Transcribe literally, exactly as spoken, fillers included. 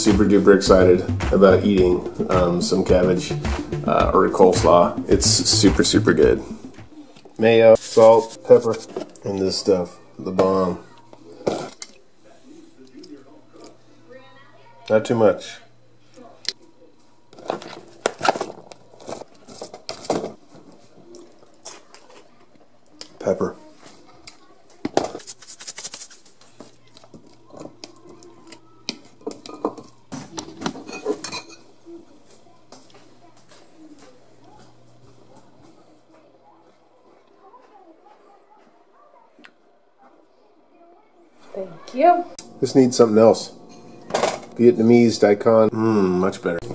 super duper excited about eating um, some cabbage uh, or coleslaw. It's super super good. Mayo, salt, pepper, and this stuff, the bomb. Not too much. Pepper. Thank you. This needs something else. Vietnamese daikon. Mmm, much better.